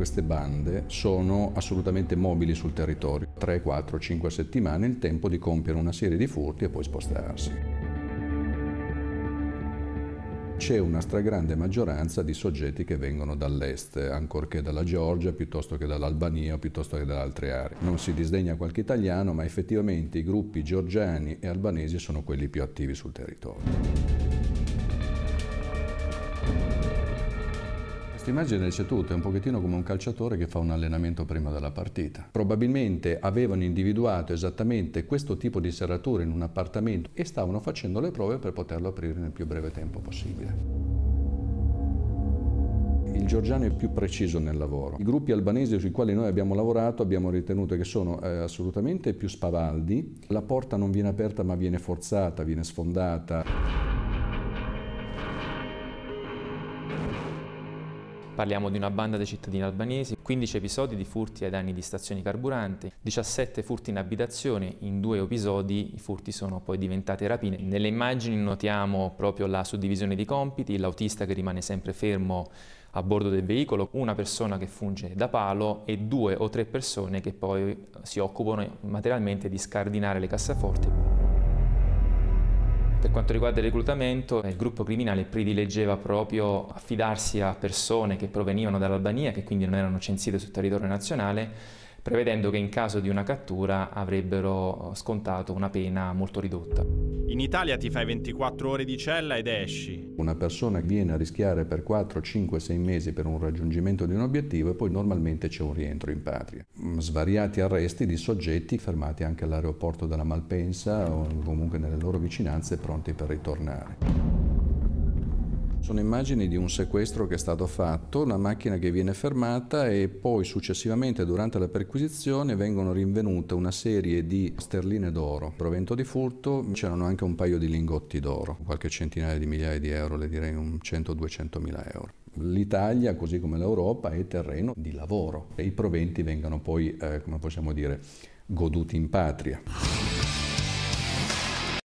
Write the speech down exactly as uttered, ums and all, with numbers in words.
Queste bande sono assolutamente mobili sul territorio, tre, quattro, cinque settimane, il tempo di compiere una serie di furti e poi spostarsi. C'è una stragrande maggioranza di soggetti che vengono dall'est, ancorché dalla Georgia, piuttosto che dall'Albania o piuttosto che da altre aree. Non si disdegna qualche italiano, ma effettivamente i gruppi georgiani e albanesi sono quelli più attivi sul territorio. Questa immagine c'è tutta, è un pochettino come un calciatore che fa un allenamento prima della partita. Probabilmente avevano individuato esattamente questo tipo di serrature in un appartamento e stavano facendo le prove per poterlo aprire nel più breve tempo possibile. Il georgiano è più preciso nel lavoro. I gruppi albanesi sui quali noi abbiamo lavorato abbiamo ritenuto che sono eh, assolutamente più spavaldi. La porta non viene aperta ma viene forzata, viene sfondata. Parliamo di una banda dei cittadini albanesi, quindici episodi di furti ai danni di stazioni carburanti, diciassette furti in abitazione, in due episodi i furti sono poi diventati rapine. Nelle immagini notiamo proprio la suddivisione di compiti, l'autista che rimane sempre fermo a bordo del veicolo, una persona che funge da palo e due o tre persone che poi si occupano materialmente di scardinare le cassaforti. Per quanto riguarda il reclutamento, il gruppo criminale predileggeva proprio affidarsi a persone che provenivano dall'Albania, che quindi non erano censite sul territorio nazionale, prevedendo che in caso di una cattura avrebbero scontato una pena molto ridotta. In Italia ti fai ventiquattro ore di cella ed esci. Una persona viene a rischiare per quattro, cinque, sei mesi per un raggiungimento di un obiettivo e poi normalmente c'è un rientro in patria. Svariati arresti di soggetti fermati anche all'aeroporto della Malpensa o comunque nelle loro vicinanze pronti per ritornare. Sono immagini di un sequestro che è stato fatto, una macchina che viene fermata e poi successivamente durante la perquisizione vengono rinvenute una serie di sterline d'oro. Provento di furto c'erano anche un paio di lingotti d'oro, qualche centinaia di migliaia di euro, le direi un cento duecento mila euro. L'Italia, così come l'Europa, è terreno di lavoro e i proventi vengono poi, eh, come possiamo dire, goduti in patria.